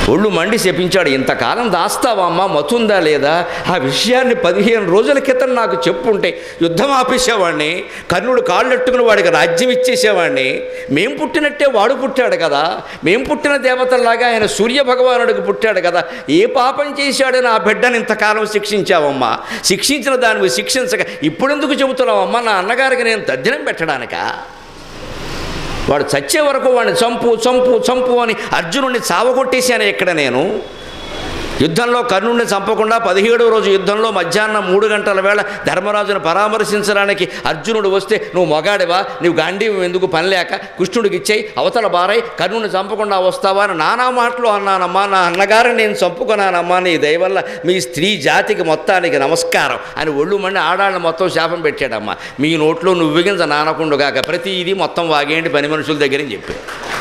ఒళ్ళు మండి చెప్పించాడు, ఇంతకాలం దాస్తావా అమ్మ, మతుందా లేదా? ఆ విషయాన్ని 15 రోజుల క్రితం నాకు చెప్పుంటే యుద్ధం ఆపేసేవాడిని, కర్ణుడు కాళ్ళెట్టుకుని వాడికి రాజ్యం ఇచ్చేసేవాడిని. మేం పుట్టినట్టే వాడు పుట్టాడు కదా, మేం పుట్టిన దేవతల్లాగా ఆయన సూర్య భగవానుడికి పుట్టాడు కదా, ఏ పాపం చేశాడని ఆ బిడ్డని ఇంతకాలం శిక్షించావమ్మా? శిక్షించిన దానివి శిక్షించక ఇప్పుడెందుకు చెబుతున్నావమ్మా? నా అన్నగారికి నేను తద్దినం పెట్టడానికా? వాడు చచ్చే వరకు వాడిని చంపు చంపు చంపు అని అర్జునుడిని చావగొట్టేశాను ఇక్కడ నేను. యుద్ధంలో కర్ణుడిని చంపకుండా 17వ రోజు యుద్ధంలో మధ్యాహ్నం 3 గంటల వేళ ధర్మరాజును పరామర్శించడానికి అర్జునుడు వస్తే, నువ్వు మగాడివా, నువ్వు గాంధీవం ఎందుకు పని లేక కృష్ణుడికి ఇచ్చేయి, అవతల బారై కర్ణుడిని చంపకుండా వస్తావా అని నానా మాటలు అన్నానమ్మా. నా అన్నగారిని నేను చంపుకున్నానమ్మా, నీ దయవల్ల మీ స్త్రీ జాతికి మొత్తానికి నమస్కారం అని ఒళ్ళు మండి ఆడాళ్ళని మొత్తం శాపం పెట్టాడమ్మా. మీ నోట్లో నువ్వు విగించ నానకుండుగాక ప్రతిదీ మొత్తం వాగేంటి పని మనుషుల దగ్గరని చెప్పి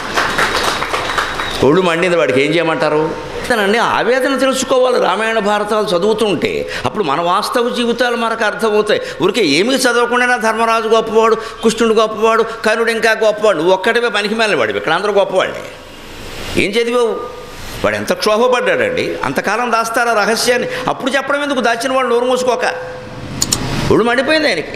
ఒళ్ళు మండింది. వాడికి ఏం చేయమంటారు? అండి ఆవేదన తెలుసుకోవాలి. రామాయణ భారతాలు చదువుతుంటే అప్పుడు మన వాస్తవ జీవితాలు మనకు అర్థమవుతాయి. ఊరికే ఏమీ చదవకుండా ధర్మరాజు గొప్పవాడు, కృష్ణుడు గొప్పవాడు, కర్ణుడు ఇంకా గొప్పవాడు, నువ్వు ఒక్కటివే పనికి మేలిన వాడివి, ఇక్కడ అందరూ గొప్పవాళ్ళే. ఏం చదివావు? వాడు ఎంత క్షోభపడ్డాడండి. అంతకాలం దాస్తారా రహస్యాన్ని? అప్పుడు చెప్పడం ఎందుకు? దాచిన వాడు నోరు మూసుకోక ఒళ్ళు మండిపోయింది ఆయనకి.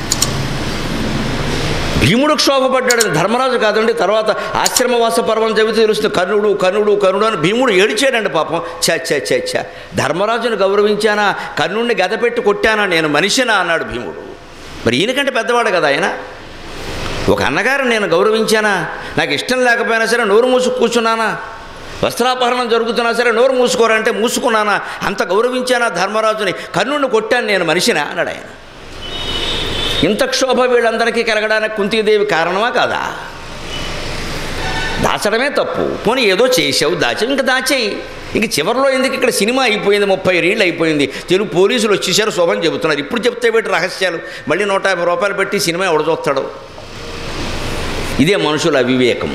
భీముడు క్షోభపడ్డాడు, ధర్మరాజు కాదండి. తర్వాత ఆశ్రమవాస పర్వం చదివితే తెలుస్తుంది, కర్ణుడు కర్ణుడు కర్ణుడు అని భీముడు ఏడిచాడండి పాపం. చ ధర్మరాజును గౌరవించానా, కర్ణుడిని గదపెట్టి కొట్టానా, నేను మనిషినా అన్నాడు భీముడు. మరి ఈయనకంటే పెద్దవాడు కదా ఆయన. ఒక అన్నగారు నేను గౌరవించానా, నాకు ఇష్టం లేకపోయినా సరే నోరు మూసుకు కూర్చున్నానా, వస్త్రాపహరణం జరుగుతున్నా సరే నోరు మూసుకోరంటే మూసుకున్నానా, అంత గౌరవించానా ధర్మరాజుని, కర్ణుడిని కొట్టాను నేను మనిషినా అన్నాడు ఆయన. ఇంత క్షోభ వీళ్ళందరికీ కలగడానికి కుంతీదేవి కారణమా కాదా? దాచడమే తప్పు. పోనీ ఏదో చేసావు, దాచావు, ఇంకా దాచేయి. ఇంక చివరిలో ఎందుకు? ఇక్కడ సినిమా అయిపోయింది, 30 ఏళ్ళు అయిపోయింది, తెలుగు పోలీసులు వచ్చేసారు, శోభని చెబుతున్నారు. ఇప్పుడు చెప్తే వీటి రహస్యాలు మళ్ళీ 150 రూపాయలు పెట్టి సినిమా ఎవడు చూస్తాడు? ఇదే మనుషుల అవివేకం,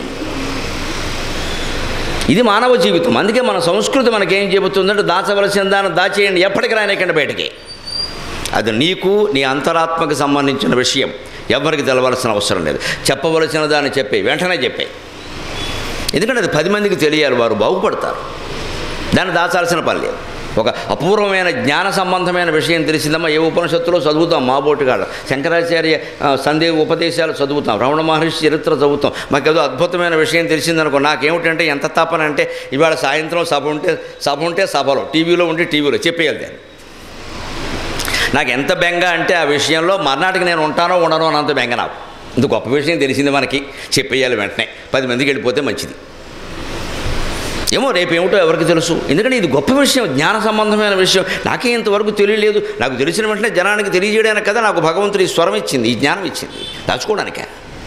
ఇది మానవ జీవితం. అందుకే మన సంస్కృతి మనకేం చెబుతుందంటే, దాచవలసిన దాన్ని దాచేయండి, ఎప్పటికి రానికండి బయటికి. అది నీకు నీ అంతరాత్మకు సంబంధించిన విషయం, ఎవరికి తెలవలసిన అవసరం లేదు. చెప్పవలసిన దాన్ని వెంటనే చెప్పే, ఎందుకంటే అది 10 మందికి తెలియాలి, వారు బాగుపడతారు. దాన్ని దాచాల్సిన పని లేదు. ఒక అపూర్వమైన జ్ఞాన సంబంధమైన విషయం తెలిసిందమ్మా, ఏ ఉపనిషత్తులో చదువుతాం, మా బోటుగాళ్ళ శంకరాచార్య సందేహ ఉపదేశాలు చదువుతాం, రమణ మహర్షి చరిత్ర చదువుతాం. మాకేదో అద్భుతమైన విషయం తెలిసిందనుకో, నాకేమిటంటే ఎంత తపన అంటే, ఇవాళ సాయంత్రం సభ ఉంటే సభలో, టీవీలో ఉంటే టీవీలో చెప్పేయాలి దాన్ని. నాకు ఎంత బెంగ అంటే ఆ విషయంలో మర్నాటికి నేను ఉంటానో ఉండనో అన్నంత బెంగ నాకు. ఇంత గొప్ప విషయం తెలిసింది మనకి, చెప్పేయాలి వెంటనే, 10 మందికి వెళ్ళిపోతే మంచిది. ఏమో రేపేమిటో ఎవరికి తెలుసు, ఎందుకంటే ఇది గొప్ప విషయం, జ్ఞాన సంబంధమైన విషయం. నాకే ఇంతవరకు తెలియలేదు. నాకు తెలిసిన వెంటనే జనానికి తెలియజేయడానికి కదా నాకు భగవంతుడు ఈ స్వరం ఇచ్చింది, ఈ జ్ఞానం ఇచ్చింది, దాచుకోవడానికే.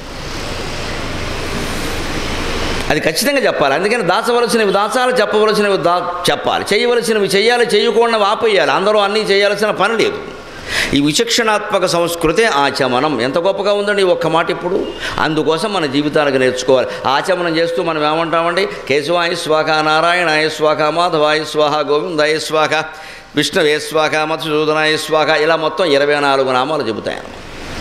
అది ఖచ్చితంగా చెప్పాలి. అందుకని దాచవలసినవి దాచాలి, చెప్పవలసినవి చెప్పాలి, చేయవలసినవి చేయాలి, చేయకుండా ఆపేయాలి. అందరూ అన్నీ చేయాల్సిన పని లేదు. ఈ విచక్షణాత్మక సంస్కృతే ఆచమనం ఎంత గొప్పగా ఉందండి ఒక్క మాట ఇప్పుడు. అందుకోసం మన జీవితాలకు నేర్చుకోవాలి. ఆచమనం చేస్తూ మనం ఏమంటామండి? కేశవాయ స్వాహ, నారాయణాయ స్వాహ, మాధవాయ స్వాహ, గోవిందాయ స్వాహ, విష్ణువే స్వాహ, మధుసూదనాయ స్వాహ, ఇలా మొత్తం 24 నామాలు చెబుతాయన్నమాట.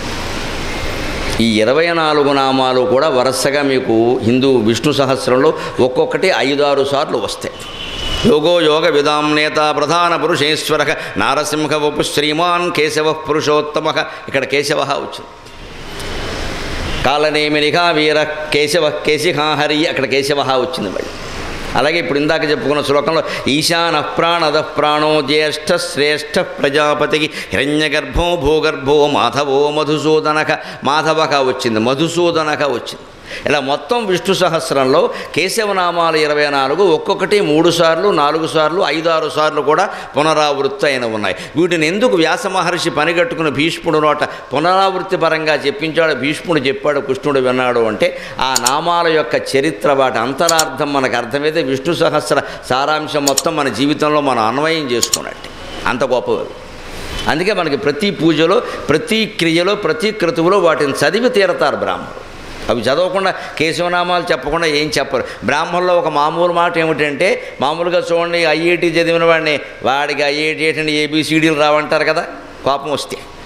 ఈ 24 నామాలు కూడా వరుసగా మీకు హిందూ విష్ణు సహస్రంలో ఒక్కొక్కటి 5-6 సార్లు వస్తాయి. యోగో యోగ విదాం నేత ప్రధాన పురుషేశ్వర నారసింహ వపు శ్రీమాన్ కేశవ పురుషోత్తమ. ఇక్కడ కేశవ వచ్చింది. కాలనేమినిగా వీర కేశవ కేశిహాహరి, అక్కడ కేశవ వచ్చింది మళ్ళీ. అలాగే ఇప్పుడు ఇందాక చెప్పుకున్న శ్లోకంలో ఈశాన ప్రాణద ప్రాణో జ్యేష్ఠ శ్రేష్ఠ ప్రజాపతికి హిరణ్యగర్భో భూగర్భో మాధవో మధుసూదనక, మాధవక వచ్చింది, మధుసూదనక వచ్చింది. ఇలా మొత్తం విష్ణు సహస్రంలో కేశవనామాలు 24, ఒక్కొక్కటి 3 సార్లు, 4 సార్లు, 5-6 సార్లు కూడా పునరావృత్తి అయిన ఉన్నాయి. వీటిని ఎందుకు వ్యాస మహర్షి పనిగట్టుకుని భీష్ముడు నోట పునరావృత్తి పరంగా చెప్పించాడు, భీష్ముడు చెప్పాడు, కృష్ణుడు విన్నాడు అంటే ఆ నామాల యొక్క చరిత్ర, వాటి అంతరార్థం మనకు అర్థమైతే విష్ణు సహస్ర సారాంశం మొత్తం మన జీవితంలో మనం అన్వయం చేసుకున్నట్టే. అంత గొప్పవి. అందుకే మనకి ప్రతి పూజలో, ప్రతి క్రియలో, ప్రతి క్రతువులో వాటిని చదివి తీరతారు బ్రాహ్మణులు. అవి చదవకుండా కేశవనామాలు చెప్పకుండా ఏం చెప్పరు. బ్రాహ్మణుల్లో ఒక మామూలు మాట ఏమిటంటే, మామూలుగా చూడండి ఐఐటి చదివిన వాడిని, వాడికి ఐఐటి ఏంటంటే ABCDలు రావంటారు కదా, కోపం వస్తే.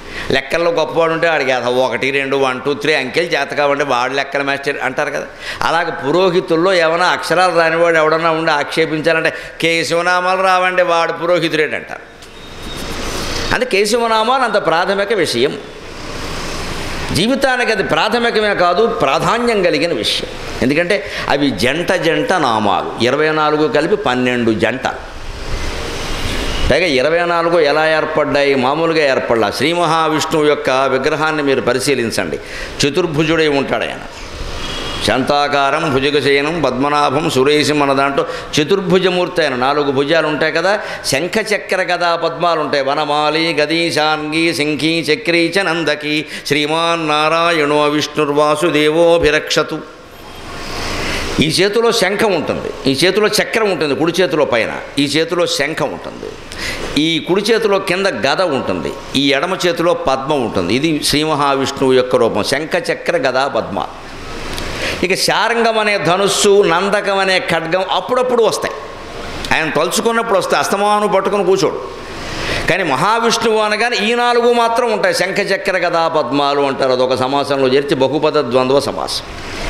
లెక్కల్లో గొప్పవాడు ఉంటే వాడికి 1 2 1 2 3 అంకెలు చేత కావండి వాడు లెక్కల మాస్టర్ అంటారు కదా. అలాగే పురోహితుల్లో ఏమైనా అక్షరాలు రానివాడు ఎవడన్నా ఉండి ఆక్షేపించాలంటే కేశవనామాలు రావండి వాడు పురోహితుడేంటి అంటారు. అంటే కేశవనామాలు అంత ప్రాథమిక విషయం, జీవితానికి అది ప్రాథమికమే కాదు, ప్రాధాన్యం కలిగిన విషయం. ఎందుకంటే అవి జంట నామాలు, 24 కలిపి 12 జంట. పైగా 24 ఎలా ఏర్పడ్డాయి? మామూలుగా ఏర్పడ్డా. శ్రీ మహావిష్ణువు యొక్క విగ్రహాన్ని మీరు పరిశీలించండి. చతుర్భుజుడై ఉంటాడు ఆయన. శాంతాకారం భుజగశయనం పద్మనాభం సురేశం అన్న దాంట్లో చతుర్భుజమూర్తి ఆయన. 4 భుజాలు ఉంటాయి కదా. శంఖ చక్ర గదా పద్మాలు ఉంటాయి. వనమాలి గదీశాంగి శంఖీ చక్రీ చ నందకి శ్రీమాన్ నారాయణో విష్ణుర్వాసుదేవోభిరక్షతు. ఈ చేతిలో శంఖం ఉంటుంది, ఈ చేతిలో చక్రం ఉంటుంది, కుడి చేతిలో పైన, ఈ చేతిలో శంఖం ఉంటుంది, ఈ కుడి చేతిలో కింద గద ఉంటుంది, ఈ ఎడమ చేతిలో పద్మం ఉంటుంది. ఇది శ్రీ మహావిష్ణువు యొక్క రూపం, శంఖ చక్ర గదా పద్మ. ఇక శారంగం అనే ధనుస్సు, నందకం అనే ఖడ్గం అప్పుడప్పుడు వస్తాయి, ఆయన తలుచుకున్నప్పుడు వస్తాయి, అస్తమాను పట్టుకుని కూర్చోడు. కానీ మహావిష్ణువు అనగానే ఈ 4 మాత్రం ఉంటాయి. శంఖ చక్ర గదా పద్మాలు అంటారు. అదొక సమాసంలో చేర్చి బహుపద ద్వంద్వ సమాసం.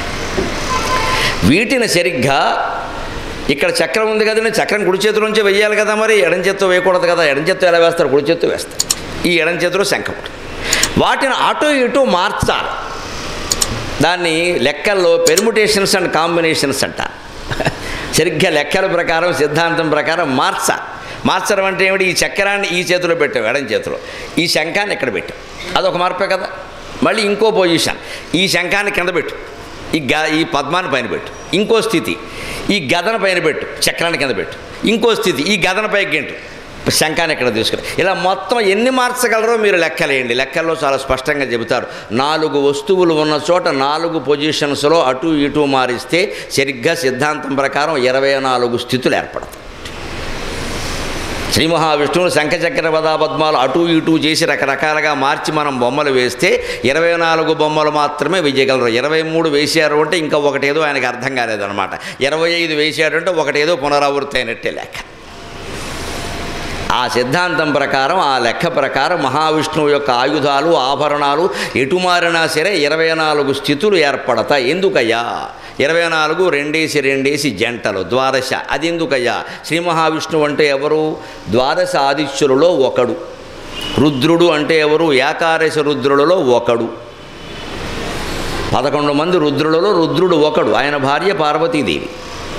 వీటిని సరిగ్గా ఇక్కడ చక్రం ఉంది కదండి, చక్రం కుడి చేతిలోంచి వెయ్యాలి కదా, మరి ఎడం చేత్తో వేయకూడదు కదా. ఎడం చేత్తో ఎలా వేస్తారు? కుడి చేత్తో వేస్తారు. ఈ ఎడం చేతిలో శంఖం. వాటిని అటు ఇటు మార్చాలి. దాన్ని లెక్కల్లో పెర్ముటేషన్స్ అండ్ కాంబినేషన్స్ అంటారు. సరిగ్గా లెక్కల ప్రకారం సిద్ధాంతం ప్రకారం మార్చడం అంటే ఏమిటి? ఈ చక్రాన్ని ఈ చేతిలో పెట్టాం, ఎడం చేతిలో, ఈ శంఖాన్ని ఇక్కడ పెట్టాం, అదొక మార్పే కదా. మళ్ళీ ఇంకో పొజిషన్, ఈ శంఖాన్ని కింద పెట్టు, ఈ పద్మాన్ని పైన పెట్టు, ఇంకో స్థితి ఈ గదన పైన పెట్టు, చక్రాన్ని కింద పెట్టు, ఇంకో స్థితి ఈ గదన పైకి గెంటు, శంఖాన్ని ఇక్కడ తీసుకుని, ఇలా మొత్తం ఎన్ని మార్చగలరో మీరు లెక్కలేయండి. లెక్కల్లో చాలా స్పష్టంగా చెబుతారు. 4 వస్తువులు ఉన్న చోట 4 పొజిషన్స్లో అటు ఇటు మారిస్తే సరిగ్గా సిద్ధాంతం ప్రకారం 24 స్థితులు ఏర్పడతాయి. శ్రీ మహావిష్ణువుని శంఖచక్ర గదా పద్మాలు అటు ఇటు చేసి రకరకాలుగా మార్చి మనం బొమ్మలు వేస్తే 24 బొమ్మలు మాత్రమే వేయగలరు. 23 వేసారు అంటే ఇంకా ఒకటేదో ఆయనకు అర్థం కాలేదన్నమాట. 25 వేసాడు అంటే ఒకటేదో పునరావృత్తి అయినట్టే లెక్క. ఆ సిద్ధాంతం ప్రకారం, ఆ లెక్క ప్రకారం మహావిష్ణువు యొక్క ఆయుధాలు, ఆభరణాలు ఎటు మారినా సరే 24 స్థితులు ఏర్పడతాయి. ఎందుకయ్యా 24 2 జంటలు, ద్వాదశ. అది ఎందుకయ్యా? శ్రీ మహావిష్ణువు అంటే ఎవరు? ద్వాదశ ఆదిత్యులలో ఒకడు. రుద్రుడు అంటే ఎవరు? ఏకాదశ రుద్రులలో ఒకడు. 11 మంది రుద్రులలో రుద్రుడు ఒకడు, ఆయన భార్య పార్వతీదేవి.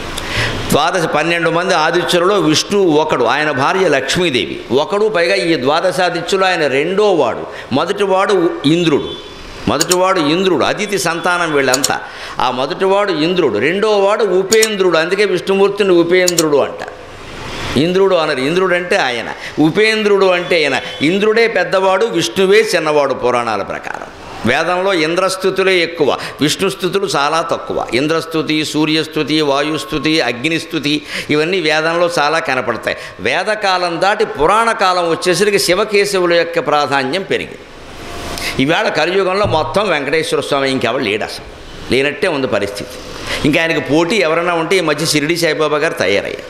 12 మంది ఆదిత్యులలో విష్ణువు ఒకడు, ఆయన భార్య లక్ష్మీదేవి ఒకడు. పైగా ఈ ద్వాదశాదిత్యులు ఆయన రెండో వాడు. మొదటివాడు ఇంద్రుడు, అదితి సంతానం వీళ్ళంతా. ఆ మొదటివాడు ఇంద్రుడు, రెండో వాడు ఉపేంద్రుడు. అందుకే విష్ణుమూర్తిని ఉపేంద్రుడు అంట. ఇంద్రుడు అనరు, ఇంద్రుడు అంటే ఆయన, ఉపేంద్రుడు అంటే ఆయన. ఇంద్రుడే పెద్దవాడు, విష్ణువే చిన్నవాడు పురాణాల ప్రకారం. వేదంలో ఇంద్రస్థుతులే ఎక్కువ, విష్ణుస్థుతులు చాలా తక్కువ. ఇంద్రస్థుతి, సూర్యస్థుతి, వాయుస్థుతి, అగ్నిస్థుతి ఇవన్నీ వేదంలో చాలా కనపడతాయి. వేదకాలం దాటి పురాణ కాలం వచ్చేసరికి శివకేశవుల యొక్క ప్రాధాన్యం పెరిగింది. ఈవేళ కలియుగంలో మొత్తం వెంకటేశ్వర స్వామి, ఇంకెవరు లేడు, అసలు లేనట్టే ఉంది పరిస్థితి. ఇంకా ఆయనకు పోటీ ఎవరైనా ఉంటే ఈ మధ్య షిరిడి సాయిబాబా గారు తయారయ్యారు.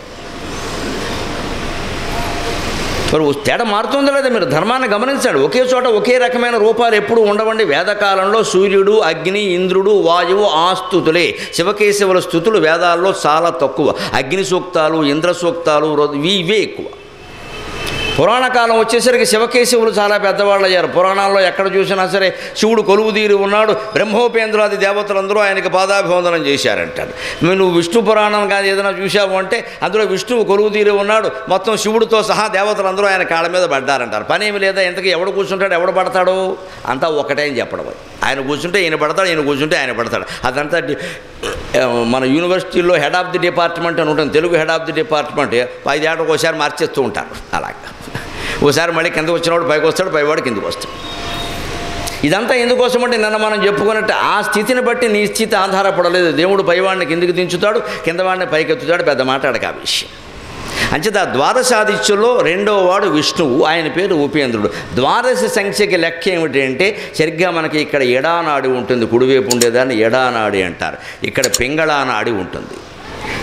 మరి తేడా మారుతుందో లేదా మీరు ధర్మాన్ని గమనించండి. ఒకే చోట ఒకే రకమైన రూపాలు ఎప్పుడు ఉండవండి. వేదకాలంలో సూర్యుడు, అగ్ని, ఇంద్రుడు, వాయువు ఆ స్థుతులే. శివకేశవుల స్థుతులు వేదాల్లో చాలా తక్కువ. అగ్ని సూక్తాలు, ఇంద్ర సూక్తాలు ఇవే ఎక్కువ. పురాణ కాలం వచ్చేసరికి శివకేశవులు చాలా పెద్దవాళ్ళు అయ్యారు. పురాణాల్లో ఎక్కడ చూసినా సరే శివుడు కొలువుదీరి ఉన్నాడు, బ్రహ్మోపేంద్రాది దేవతలందరూ ఆయనకి పాదాభివందనం చేశారంటాడు. నువ్వు విష్ణు పురాణం కానీ ఏదైనా చూసావు అంటే అందులో విష్ణువు కొలువుదీరి ఉన్నాడు, మొత్తం శివుడితో సహా దేవతలందరూ ఆయన కాళ్ళ మీద పడ్డారంటారు. పనేమి లేదా, ఇంతకీ ఎవడు కూర్చుంటాడు, ఎవడు పడతాడు, అంతా ఒకటే అని చెప్పడం. ఆయన కూర్చుంటే ఈయన పడతాడు, ఈయన కూర్చుంటే ఆయన పడతాడు. అదంతా మన యూనివర్సిటీల్లో హెడ్ ఆఫ్ ది డిపార్ట్మెంట్ అని ఉంటుంది, Telugu head of the department. 5 ఏళ్ళకి ఒకసారి మార్చేస్తూ ఉంటారు. అలాగా ఒకసారి మళ్ళీ కిందకు వచ్చినవాడు పైకి వస్తాడు, పైవాడు కిందకు వస్తాడు. ఇదంతా ఎందుకోసం అంటే నిన్న మనం చెప్పుకున్నట్టు ఆ స్థితిని బట్టి నీ స్థితి ఆధారపడలేదు. దేవుడు పైవాడిని కిందికి దించుతాడు, కిందవాడిని పైకెత్తుతాడు. పెద్ద మాట్లాడక ఆ విషయం. అంచేత ఆ ద్వాదశాదిత్యుల్లో రెండో వాడు విష్ణువు, ఆయన పేరు ఉపేంద్రుడు. ద్వాదశ సంఖ్యకి లెక్క ఏమిటి అంటే సరిగ్గా మనకి ఇక్కడ ఎడానాడి ఉంటుంది, కుడివైపు ఉండేదాన్ని ఎడానాడి అంటారు. ఇక్కడ పింగళానాడి ఉంటుంది.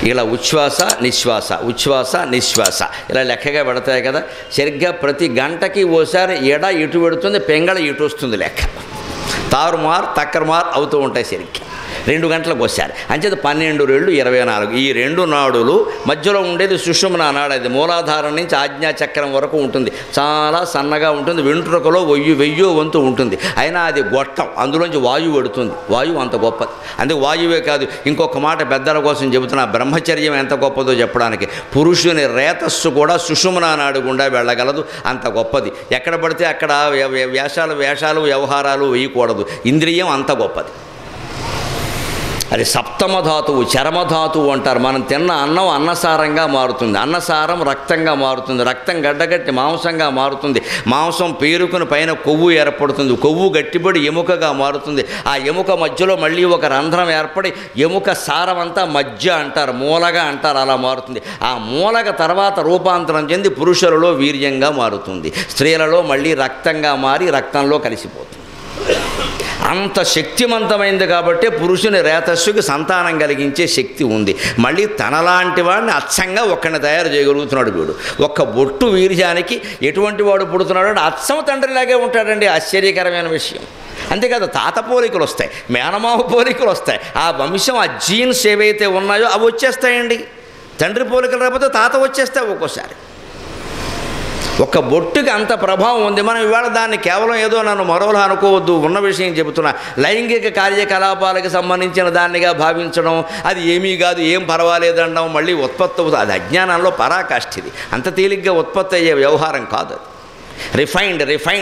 ఇలా ఉచ్ఛ్వాస నిశ్వాస ఇలా లెక్కగా పెడతాయి కదా. సరిగ్గా ప్రతి గంటకి ఓసారి ఎడ ఇటు పెడుతుంది, పెంగళ ఇటు వస్తుంది లెక్క. తారుమార్ తక్కరుమార్ అవుతూ ఉంటాయి సరిగ్గా 2 గంటలకు వచ్చారు. అంచేత 12 2 24. ఈ 2 నాడులు మధ్యలో ఉండేది సుషుమ్నా నాడు. అది మూలాధారం నుంచి ఆజ్ఞాచక్రం వరకు ఉంటుంది. చాలా సన్నగా ఉంటుంది. వెంట్రుకలో వెయ్యో వంతు ఉంటుంది. అయినా అది గొట్టం, అందులోంచి వాయువు పెడుతుంది. వాయువు అంత గొప్పది. అందుకే వాయువే కాదు, ఇంకొక మాట పెద్దల కోసం చెబుతున్నా, బ్రహ్మచర్యం ఎంత గొప్పదో చెప్పడానికి. పురుషుని రేతస్సు కూడా సుషుమ్నా నాడు గుండా వెళ్ళగలదు, అంత గొప్పది. ఎక్కడ పడితే అక్కడ వేషాలు వ్యవహారాలు వేయకూడదు. ఇంద్రియం అంత గొప్పది. అది సప్తమధాతువు, చరమధాతువు అంటారు. మనం తిన్న అన్నం అన్నసారంగా మారుతుంది. అన్నసారం రక్తంగా మారుతుంది. రక్తం గడ్డగట్టి మాంసంగా మారుతుంది. మాంసం పేరుకుని పైన కొవ్వు ఏర్పడుతుంది. కొవ్వు గట్టిపడి ఎముకగా మారుతుంది. ఆ ఎముక మధ్యలో మళ్ళీ ఒక రంధ్రం ఏర్పడి ఎముక సారం అంతా మధ్య అంటారు, మూలగా అంటారు, అలా మారుతుంది. ఆ మూలక తర్వాత రూపాంతరం చెంది పురుషులలో వీర్యంగా మారుతుంది. స్త్రీలలో మళ్ళీ రక్తంగా మారి రక్తంలో కలిసిపోతుంది. అంత శక్తివంతమైంది కాబట్టి పురుషుని రేతస్సుకి సంతానం కలిగించే శక్తి ఉంది. మళ్ళీ తనలాంటి వాడిని అచ్చంగా ఒక్కడిని తయారు చేయగలుగుతున్నాడు వీడు. ఒక్క బొట్టు వీర్యానికి ఎటువంటి వాడు పుడుతున్నాడు అంటే అచ్చం తండ్రిలాగే ఉంటాడండి. ఆశ్చర్యకరమైన విషయం. అంతేకాదు, తాత పోలికలు వస్తాయి, మేనమావ పోలికలు వస్తాయి. ఆ వంశం, ఆ జీన్స్ ఏవైతే ఉన్నాయో అవి వచ్చేస్తాయండి. తండ్రి పోలికలు రాకపోతే తాత వచ్చేస్తాయి ఒక్కోసారి. ఒక్క బొట్టుకి అంత ప్రభావం ఉంది. మనం ఇవాళ దాన్ని కేవలం ఏదో నన్ను మరోలా అనుకోవద్దు, ఉన్న విషయం చెబుతున్నా. లైంగిక కార్యకలాపాలకు సంబంధించిన దాన్నిగా భావించడం, అది ఏమీ కాదు, ఏం పర్వాలేదు అనడం, మళ్ళీ ఉత్పత్తి అవుతుంది. అది అజ్ఞానంలో పరాకాష్ఠిది. అంత తేలిగ్గా ఉత్పత్తి అయ్యే వ్యవహారం కాదు. రిఫైన్డ్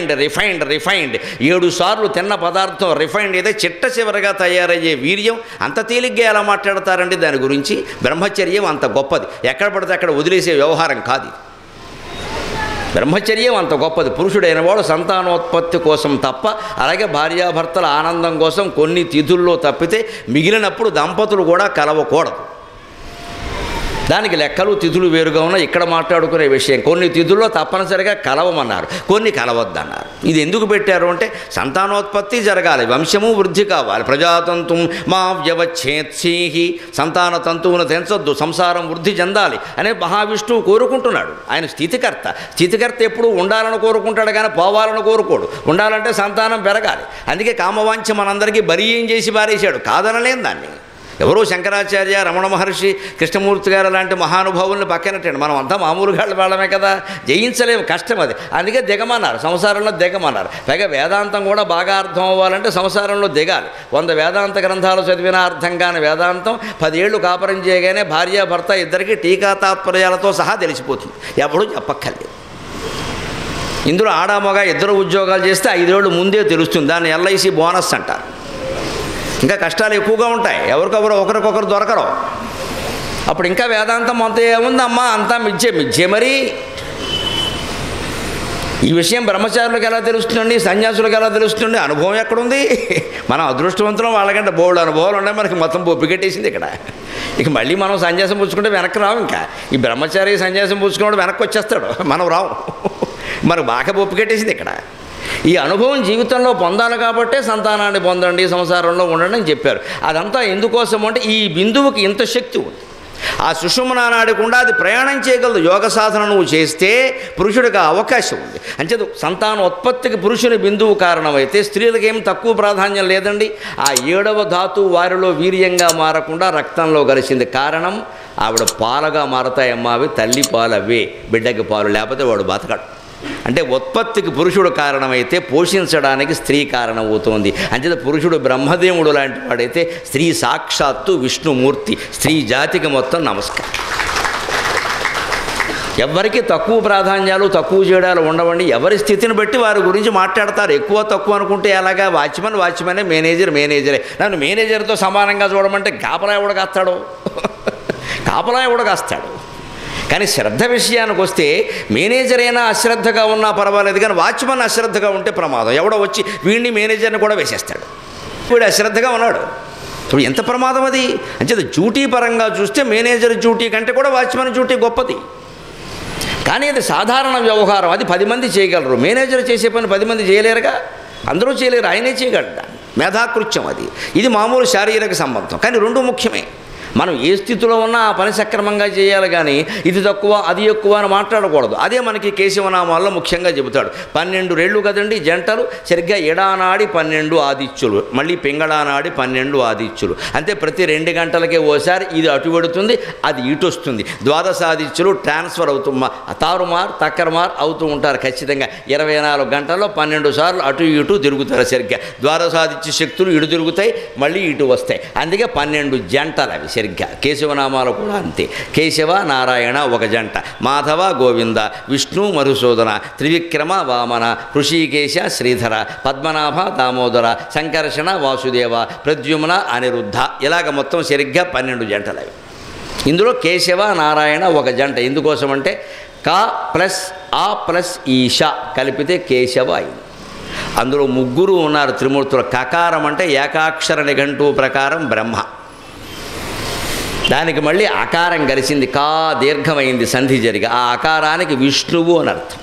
7 సార్లు తిన్న పదార్థం రిఫైన్డ్ అయితే చిట్ట చివరగా తయారయ్యే వీర్యం అంత తేలిగ్గా ఎలా మాట్లాడతారండి దాని గురించి? బ్రహ్మచర్యం అంత గొప్పది. ఎక్కడ పడితే అక్కడ వదిలేసే వ్యవహారం కాదు. బ్రహ్మచర్యం అంత గొప్పది. పురుషుడైన వాడు సంతానోత్పత్తి కోసం తప్ప, అలాగే భార్యాభర్తల ఆనందం కోసం కొన్ని తిథుల్లో తప్పితే మిగిలినప్పుడు దంపతులు కూడా కలవకూడదు. దానికి లెక్కలు తిథులు వేరుగా ఉన్నాయి. ఇక్కడ మాట్లాడుకునే విషయం, కొన్ని తిథుల్లో తప్పనిసరిగా కలవమన్నారు, కొన్ని కలవద్దన్నారు. ఇది ఎందుకు పెట్టారు అంటే సంతానోత్పత్తి జరగాలి, వంశము వృద్ధి కావాలి. ప్రజాతంతు మా వ్యవచ్ఛేత్సీహి, సంతాన తంతువును తెంచొద్దు, సంసారం వృద్ధి చెందాలి అనే మహావిష్ణువు కోరుకుంటున్నాడు. ఆయన స్థితికర్త. స్థితికర్త ఎప్పుడు ఉండాలని కోరుకుంటాడు కానీ పోవాలని కోరుకోడు. ఉండాలంటే సంతానం పెరగాలి. అందుకే కామవాంఛ మనందరికీ బరీయం చేసి పారేశాడు. కాదనలేం దాన్ని. ఎవరో శంకరాచార్య, రమణ మహర్షి, కృష్ణమూర్తి గారు లాంటి మహానుభావుల్ని పక్కనట్టండి. మనం అంతా మామూలుగా వాళ్ళమే కదా, జయించలేము, కష్టం అది. అందుకే దిగమన్నారు, సంసారంలో దిగమన్నారు. పైగా వేదాంతం కూడా బాగా అర్థం అవ్వాలంటే సంసారంలో దిగాలి. 100 వేదాంత గ్రంథాలు చదివినా అర్థం కాని వేదాంతం 10 ఏళ్ళు కాపురం చేయగానే భార్యాభర్త ఇద్దరికి టీకా తాత్పర్యాలతో సహా తెలిసిపోతుంది. ఎవడూ చెప్పక్కర్లేదు. ఇందులో ఆడామొగ ఇద్దరు ఉద్యోగాలు చేస్తే 5 ఏళ్ళు ముందే తెలుస్తుంది. దాన్ని LIC బోనస్ అంటారు. ఇంకా కష్టాలు ఎక్కువగా ఉంటాయి, ఎవరికొకరు ఒకరికొకరు దొరకరు. అప్పుడు ఇంకా వేదాంతం అంత ఏముందమ్మా, అంతా మిథ్యే మరి. ఈ విషయం బ్రహ్మచారులకు ఎలా తెలుస్తుందండి, సన్యాసులకు ఎలా తెలుస్తుంది? అనుభవం ఎక్కడుంది? మనం అదృష్టవంతులం, వాళ్ళకంటే బోల్డ్ అనుభవాలు ఉన్నాయి. మనకి మొత్తం బొప్పికెట్టేసింది ఇక్కడ. ఇక మళ్ళీ మనం సన్యాసం పుచ్చుకుంటే వెనక్కి రావు. ఇంకా ఈ బ్రహ్మచారి సన్యాసం పుచ్చుకున్నాడు వెనక్కి వచ్చేస్తాడు, మనం రావు. మనకు బాగా బొప్పికెట్టేసింది ఇక్కడ. ఈ అనుభవం జీవితంలో పొందాలి కాబట్టే సంతానాన్ని పొందండి, సంసారంలో ఉండండి అని చెప్పారు. అదంతా ఎందుకోసం అంటే ఈ బిందువుకి ఇంత శక్తి ఉంది. ఆ సుషుమ్నా నాడికుండా అది ప్రయాణం చేయగలదు. యోగ సాధన నువ్వు చేస్తే పురుషుడికి అవకాశం ఉంది. అంచేత సంతానోత్పత్తికి పురుషుని బిందువు కారణమైతే స్త్రీలకు ఏం తక్కువ ప్రాధాన్యం లేదండి. ఆ 7వ ధాతువు వారిలో వీర్యంగా మారకుండా రక్తంలో కలిసింది. కారణం ఆవిడ పాలుగా మారతాయమ్మా. అవి తల్లి పాలు, అవే బిడ్డకి పాలు, లేకపోతే వాడు బతకడు. అంటే ఉత్పత్తికి పురుషుడు కారణమైతే పోషించడానికి స్త్రీ కారణమవుతోంది. అంచేత పురుషుడు బ్రహ్మదేవుడు లాంటి వాడైతే స్త్రీ సాక్షాత్తు విష్ణుమూర్తి. స్త్రీ జాతికి మొత్తం నమస్కారం. ఎవరికి తక్కువ ప్రాధాన్యాలు తక్కువ చేయడాలు ఉండవండి. ఎవరి స్థితిని బట్టి వారి గురించి మాట్లాడతారు. ఎక్కువ తక్కువ అనుకుంటే ఎలాగా? వాచ్మెనే, మేనేజరే. నన్ను మేనేజర్తో సమానంగా చూడమంటే కాపలా ఎవడు కాస్తాడు? కాపలా ఎవడు కాస్తాడు? కానీ శ్రద్ధ విషయానికి వస్తే మేనేజర్ అయినా అశ్రద్ధగా ఉన్నా పర్వాలేదు, కానీ వాచ్మెన్ అశ్రద్ధగా ఉంటే ప్రమాదం. ఎవడో వచ్చి వీడిని మేనేజర్ని కూడా వేసేస్తాడు. వీడు అశ్రద్ధగా ఉన్నాడు, ఇప్పుడు ఎంత ప్రమాదం అది. అంటే డ్యూటీ పరంగా చూస్తే మేనేజర్ డ్యూటీ కంటే కూడా వాచ్మెన్ డ్యూటీ గొప్పది. కానీ అది సాధారణ వ్యవహారం. అది 10 మంది చేయగలరు. మేనేజర్ చేసే పని 10 మంది చేయలేరుగా, అందరూ చేయలేరు, ఆయనే చేయగలడు. మేధాకృత్యం అది. ఇది మామూలు శారీరక సంబంధం. కానీ 2 ముఖ్యమే. మనం ఏ స్థితిలో ఉన్నా ఆ పని సక్రమంగా చేయాలి, కానీ ఇది తక్కువ అది ఎక్కువ అని మాట్లాడకూడదు. అదే మనకి కేశవనామాల్లో ముఖ్యంగా చెబుతాడు. 12 రెళ్ళు కదండి జంటలు, సరిగ్గా ఎడానాడి 12 ఆదిత్యులు, మళ్ళీ పింగళానాడి 12 ఆదిత్యులు. అంతే, ప్రతి 2 గంటలకే ఓసారి ఇది అటు పెడుతుంది, అది ఇటు వస్తుంది. ద్వాదశాదిత్యులు ట్రాన్స్ఫర్ అవుతూ తక్కరమార్ అవుతూ ఉంటారు. ఖచ్చితంగా 24 గంటల్లో 12 సార్లు అటు ఇటు తిరుగుతారు. సరిగ్గా ద్వాదశాదిత్య శక్తులు ఇటు తిరుగుతాయి, మళ్ళీ ఇటు వస్తాయి. అందుకే 12 జంటలు అవి. సరిగ్గా కేశవనామాలు కూడా అంతే. కేశవ నారాయణ ఒక జంట, మాధవ గోవింద, విష్ణు మధుసూదన, త్రివిక్రమ వామన, హృషికేశ శ్రీధర, పద్మనాభ దామోదర, సంకర్షణ వాసుదేవ, ప్రద్యుమ్న అనిరుద్ధ, ఇలాగ మొత్తం సరిగ్గా 12 జంటలు అవి. ఇందులో కేశవ నారాయణ ఒక జంట. ఎందుకోసమంటే క ప్లస్ ఆ ప్లస్ ఈష కలిపితే కేశవ అయింది. అందులో 3 ఉన్నారు త్రిమూర్తులు. కకారం అంటే ఏకాక్షర నిఘంటువు ప్రకారం బ్రహ్మ, దానికి మళ్ళీ అకారం కలిసింది, కా దీర్ఘమైంది సంధి జరిగి, ఆ అకారానికి విష్ణువు అని అర్థం.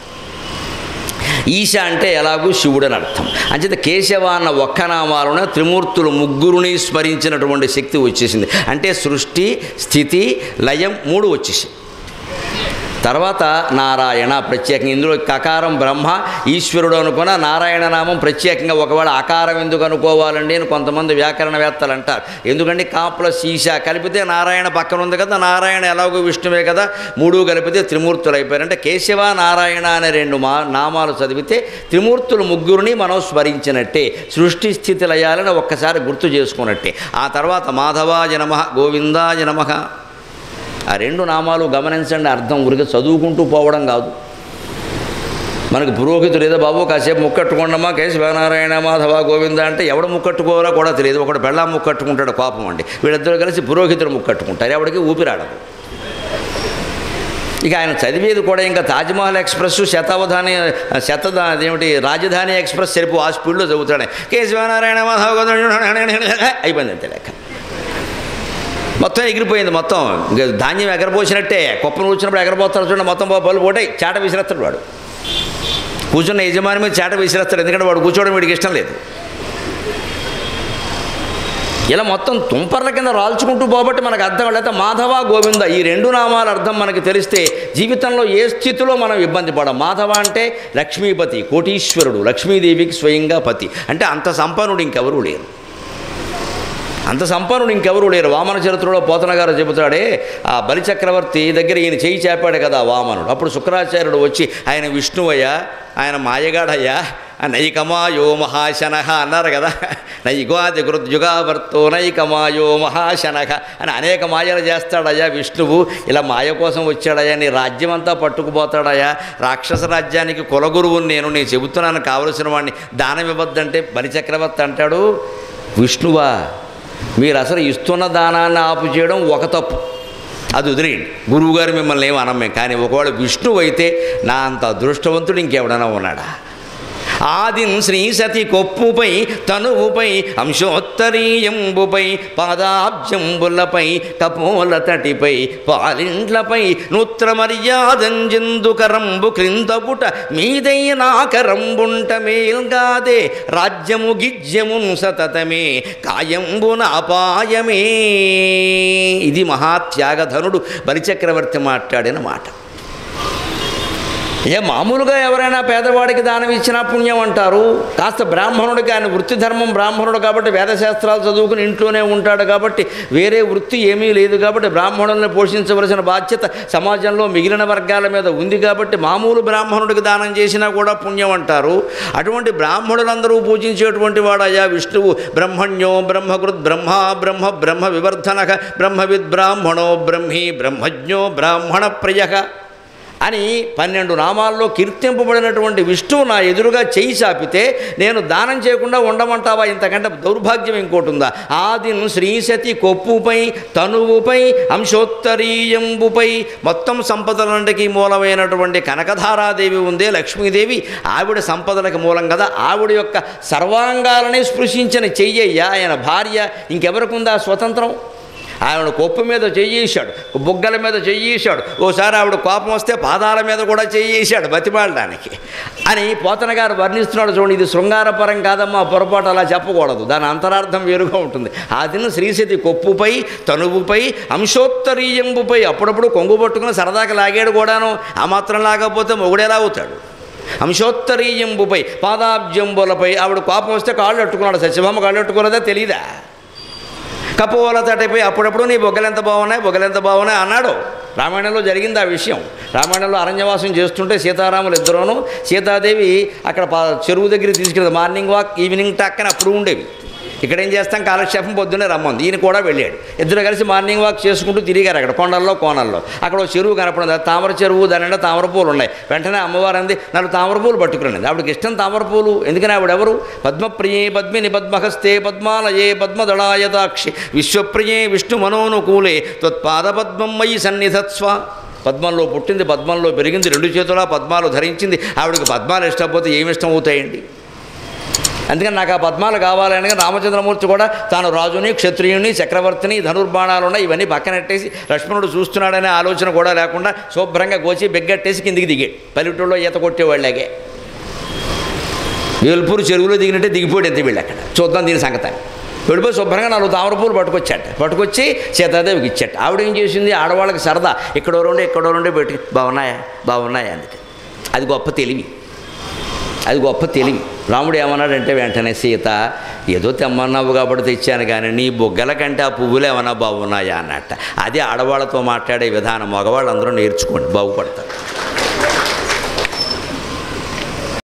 ఈశ అంటే ఎలాగూ శివుడు అని అర్థం. అంచేత కేశవ అన్న ఒక్క నామాలను త్రిమూర్తులు 3 స్మరించినటువంటి శక్తి వచ్చేసింది. అంటే సృష్టి స్థితి లయం 3 వచ్చేసింది. తర్వాత నారాయణ ప్రత్యేకంగా, ఇందులో కకారం బ్రహ్మ ఈశ్వరుడు అనుకున్న నారాయణ నామం ప్రత్యేకంగా. ఒకవేళ అకారం ఎందుకు అనుకోవాలండి అని కొంతమంది వ్యాకరణవేత్తలు అంటారు. ఎందుకంటే కా ప్లస్ ఈశా కలిపితే నారాయణ పక్కన ఉంది కదా, నారాయణ ఎలాగో విష్ణువే కదా, 3 కలిపితే త్రిమూర్తులు అయిపోయారు. అంటే కేశవ నారాయణ అనే 2 నామాలు చదివితే త్రిమూర్తులు 3 మనం స్మరించినట్టే, సృష్టి స్థితి లయాలను ఒక్కసారి గుర్తు చేసుకున్నట్టే. ఆ తర్వాత మాధవాయ నమః, గోవిందాయ నమః, ఆ 2 నామాలు గమనించండి. అర్థం ఊరికి చదువుకుంటూ పోవడం కాదు. మనకు పురోహితుడు ఏదో బాబు కాసేపు ముక్కట్టుకోండమ్మా కేశవనారాయణ మాధవ గోవింద అంటే ఎవడు ముక్కట్టుకోవాలో కూడా తెలియదు. ఒకడు బెళ్ళా ముక్కట్టుకుంటాడు, కోపం అండి. వీళ్ళిద్దరూ కలిసి పురోహితుడు ముక్కట్టుకుంటారు, ఎవడికి ఊపిరాడదు. ఇక ఆయన చదివేది కూడా ఇంకా తాజ్మహల్ ఎక్స్ప్రెస్, అదేమిటి రాజధాని ఎక్స్ప్రెస్ సరిపో ఆ స్పీడ్లో చదువుతాడు. కేశవనారాయణ మాధవ గోవింద అయిపోయింది అంతే లెక్క. మొత్తం ఎగిరిపోయింది. మొత్తం ధాన్యం ఎగరపోసినట్టే, కుప్పను కూర్చున్నప్పుడు ఎగరపోతారు చూడండి, మొత్తం పళ్ళు పోటాయి, చాట విసిరేస్తాడు వాడు. కూర్చున్న యజమాని మీద చాట విసిరేస్తాడు, ఎందుకంటే వాడు కూర్చోవడం వీడికి ఇష్టం లేదు. ఇలా మొత్తం తుంపర్ల కింద రాల్చుకుంటూ పోబట్టి మనకు అర్థం. లేకపోతే మాధవ గోవింద ఈ 2 నామాల అర్థం మనకు తెలిస్తే జీవితంలో ఏ స్థితిలో మనం ఇబ్బంది పడం. మాధవ అంటే లక్ష్మీపతి, కోటీశ్వరుడు, లక్ష్మీదేవికి స్వయంగా పతి. అంటే అంత సంపన్నుడు ఇంకెవరూ లేరు, అంత సంపన్నుడు ఇంకెవరూ లేరు. వామన చరిత్రలో పోతన గారు చెబుతాడే, ఆ బలిచక్రవర్తి దగ్గర ఈయన చేయి చేపాడు కదా వామనుడు. అప్పుడు శుక్రాచార్యుడు వచ్చి ఆయన విష్ణువయ్యా, ఆయన మాయగాడయ్యా, నైకమాయో మహాశనహ అన్నారు కదా, నైగాది కృద్యుగావర్తో నైకమాయో మహాశనహ అని అనేక మాయలు చేస్తాడయ్యా విష్ణువు. ఇలా మాయ కోసం వచ్చాడయ్యా, నీ రాజ్యం అంతా పట్టుకుపోతాడయ్యా, రాక్షస రాజ్యానికి కులగురువుని నేను చెబుతున్నాను, కావలసిన వాడిని దానం ఇవ్వద్దంటే బలిచక్రవర్తి అంటాడు, విష్ణువా మీరు అసలు ఇస్తున్న దానాన్ని ఆపు చేయడం ఒక తప్పు, అది వదిలేయండి, గురువుగారు మిమ్మల్ని ఏమి అనమ్మే. కానీ ఒకవేళ విష్ణువు అయితే నా అంత అదృష్టవంతుడు ఇంకెవడైనా ఉన్నాడా? ఆదిన్ శ్రీ సతి కొప్పుపై తనువుపై అంశోత్తరీయంబుపై పాదాబ్జంబులపై కపోల తటిపై పాలిండ్లపై నూత్ర మర్యాదంజందుకరంబు క్రిందపుట మీదైనాకరంబుంట మేల్గాదే రాజ్యము గిజ్యమున్ సతతమే కాయంబున అపాయమే. ఇది మహాత్యాగధనుడు బలిచక్రవర్తి మాట్లాడిన మాట. మామూలుగా ఎవరైనా పేదవాడికి దానం ఇచ్చినా పుణ్యం అంటారు. కాస్త బ్రాహ్మణుడికి, ఆయన వృత్తి ధర్మం బ్రాహ్మణుడు కాబట్టి వేదశాస్త్రాలు చదువుకుని ఇంట్లోనే ఉంటాడు కాబట్టి వేరే వృత్తి ఏమీ లేదు కాబట్టి బ్రాహ్మణుల్ని పోషించవలసిన బాధ్యత సమాజంలో మిగిలిన వర్గాల మీద ఉంది కాబట్టి మామూలు బ్రాహ్మణుడికి దానం చేసినా కూడా పుణ్యం అంటారు. అటువంటి బ్రాహ్మణులందరూ పూజించేటువంటి వాడయ్యా విష్ణువు. బ్రహ్మణ్యో బ్రహ్మకృత్ బ్రహ్మ బ్రహ్మ బ్రహ్మ వివర్ధనక బ్రహ్మవిద్ బ్రాహ్మణో బ్రహ్మీ బ్రహ్మజ్ఞో బ్రాహ్మణ ప్రియక అని 12 నామాల్లో కీర్తింపబడినటువంటి విష్ణువు నా ఎదురుగా చేయి చాపితే నేను దానం చేయకుండా ఉండమంటావా? ఇంతకంటే దౌర్భాగ్యం ఇంకోటి ఉందా? ఆదిన్ శ్రీసతి కొప్పుపై తనువుపై అంశోత్తరీయంబుపై మొత్తం సంపదలంటికి మూలమైనటువంటి కనకధారాదేవి ఉందే లక్ష్మీదేవి, ఆవిడ సంపదలకు మూలం కదా. ఆవిడ యొక్క సర్వాంగాలని స్పృశించిన చెయ్యయ్యా ఆయన భార్య. ఇంకెవరికి ఉందా స్వతంత్రం? ఆవిడ కొప్పు మీద చెయ్యేశాడు, బుగ్గల మీద చెయ్యేశాడు, ఓసారి ఆవిడ కోపం వస్తే పాదాల మీద కూడా చెయ్యేశాడు బతిమాలడానికి అని పోతన గారు వర్ణిస్తున్నాడు. చూడండి, ఇది శృంగారపరం కాదమ్మా, పొరపాటు అలా చెప్పకూడదు, దాని అంతరార్థం వేరుగా ఉంటుంది. ఆ దిన శ్రీసతి కొప్పుపై, తనువుపై, అంశోత్తరీయంబుపై అప్పుడప్పుడు కొంగు పట్టుకుని సరదాకి లాగాడు కూడాను. ఆ మాత్రం లాగకపోతే మొగుడేలా అవుతాడు? అంశోత్తరీయంబుపై, పాదాబ్జంబులపై ఆవిడ కోపం వస్తే కాళ్ళు అట్టుకున్నాడు. సత్యభామ కాళ్ళు అట్టుకున్నదా తెలీదా? కపోల తటపై అప్పుడప్పుడు నీ బొగ్గలెంత బాగున్నాయి అన్నాడు. రామాయణంలో జరిగింది ఆ విషయం. రామాయణంలో అరణ్యవాసం చేస్తుంటే సీతారాములు ఇద్దరూను, సీతాదేవి అక్కడ చెరువు దగ్గర తీసుకెళ్ళదు. మార్నింగ్ వాక్, ఈవినింగ్ టాక్ అని అప్పుడు ఉండేవి. ఇక్కడ ఏం చేస్తాం, కాలక్షేపం పొద్దున్నే రమ్మంది. ఈయన కూడా వెళ్ళాడు. ఇద్దరు కలిసి మార్నింగ్ వాక్ చేసుకుంటూ తిరిగారు అక్కడ కొండల్లో కోనల్లో. అక్కడ ఒక చెరువు కనపడింది, తామర చెరువు, దాని నిండా తామర పూలు ఉన్నాయి. వెంటనే అమ్మవారు అంది, 4 తామర పూలు పట్టుకురండి. ఆవిడకి ఇష్టం తామర పూలు. ఎందుకని ఆవిడెవరు? పద్మప్రియే పద్మిని పద్మహస్తే పద్మాలయే పద్మదళాయతాక్షి విశ్వప్రియే విష్ణు మనోనుకూలే త్వత్పాదపద్మం మయి సన్నిధత్స్వ. పద్మంలో పుట్టింది, పద్మంలో పెరిగింది, 2 చేతులా పద్మాలు ధరించింది. ఆవిడకి పద్మాలు ఇష్టపోతే ఏమి ఇష్టం అవుతాయండి? అందుకని నాకు ఆ పద్మాలు కావాలని రామచంద్రమూర్తి కూడా తాను రాజుని, క్షత్రియుని, చక్రవర్తిని, ధనుర్బాణాలు ఉన్నాయి ఇవన్నీ పక్కనెట్టేసి లక్ష్మణుడు చూస్తున్నాడనే ఆలోచన కూడా లేకుండా శుభ్రంగా గోచి బెగ్గట్టేసి కిందికి దిగాడు. పల్లెటూళ్ళలో ఈత కొట్టేవాళ్ళగే వేల్పూరు చెరువులో దిగినట్టే దిగిపోయాడు. ఎంత వీళ్ళు అక్కడ చూద్దాం దీని సంగతి. వెళ్ళిపోయి శుభ్రంగా 4 తామర పూలు పట్టుకొచ్చి సీతాదేవికి ఇచ్చాట. ఆవిడ ఏం చేసింది, ఆడవాళ్ళకి సరదా, ఇక్కడో రెండే పెట్టి బాగున్నాయా అందుకే. అది గొప్ప తెలివి. రాముడు ఏమన్నాడంటే వెంటనే, సీత ఏదో తెమ్మన్నావు కాబట్టి తెచ్చాను కానీ నీ బొగ్గల కంటే ఆ పువ్వులు ఏమన్నా బాగున్నాయా అన్నట్ట. అది ఆడవాళ్ళతో మాట్లాడే విధానం. మగవాళ్ళందరూ నేర్చుకోండి, బాగుపడతారు.